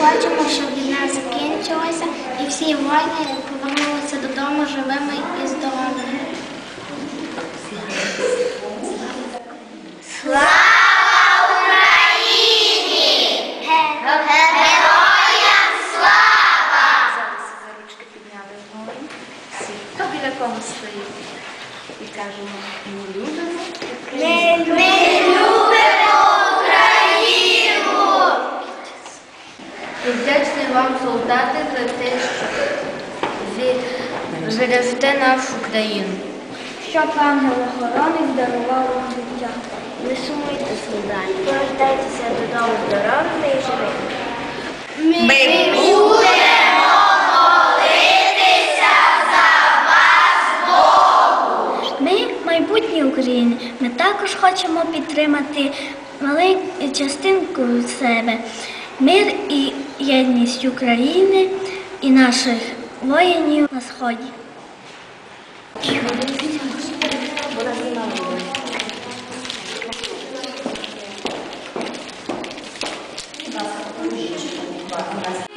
хочемо, щоб війна закінчилася і всі воїни повернулися додому живими і здоровими. Слава Україні! Героям слава! Зараз за ручки підняли вгору. Всі. Хто біля кого стоїть? І кажемо, ми любимо Україну. Ми любимо Україну! І вдячний вам, солдати, за те, що бережете нашу країну. Щоб ангел-охоронець дарував вам життя. Не сумуйте, солдати, повертайтеся додому здоровими і живими. Ми будемо молитися за вас Богу! Ми майбутні України. Ми також хочемо підтримати маленьку частинку себе. Мир і єдність України і наших воїнів на Сході. У нас